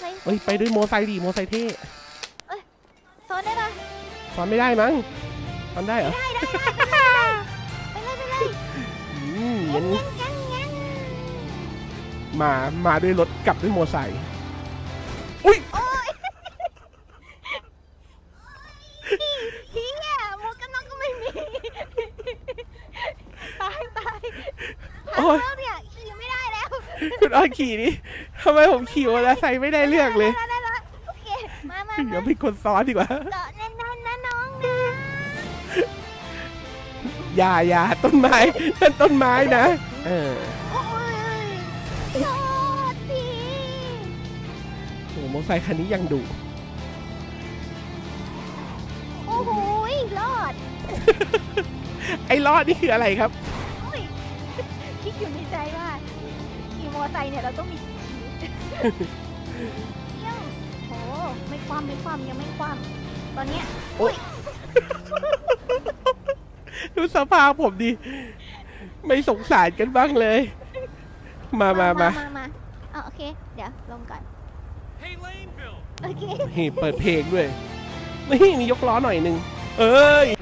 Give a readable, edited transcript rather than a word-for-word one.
เอ้ยไปด้วยโมไซค์ดิโมไซค์เท่ซ้อนได้ปะซ้อนไม่ได้มั้งซ้อนได้เหรอได้ไปเลยงั้นมาด้วยรถกลับด้วยโมไซค์อุ้ยพี่เนี่ยหมวกกันน็อกก็ไม่มีตายโอ้ยเนี่ยขี่ไม่ได้แล้วคุณอ้อยขี่นี่ทำไมผมขี่มอเตอร์ไซค์ไม่ได้เรื่องเลยโอเคมาเดี๋ยวเป็นคนซ้อนดีกว่าเกาะแน่นๆนะน้องนะอย่าต้นไม้นั่นต้นไม้นะโอ้ยโทษทีโอ้โหมอเตอร์ไซค์คันนี้ยังดุโอ้โหรอดไอ้รอดนี่คืออะไรครับคิดอยู่ในใจว่าขี่มอเตอร์ไซค์เนี่ยเราต้องมีเยี่ยมโอ้ไม่ความยังไม่ความตอนเนี้ยดูสภาพผมดิไม่สงสารกันบ้างเลยมาโอเคเดี๋ยวลงก่อนโอเคเปิดเพลงด้วยนี่มียกล้อหน่อยนึงเอ้ย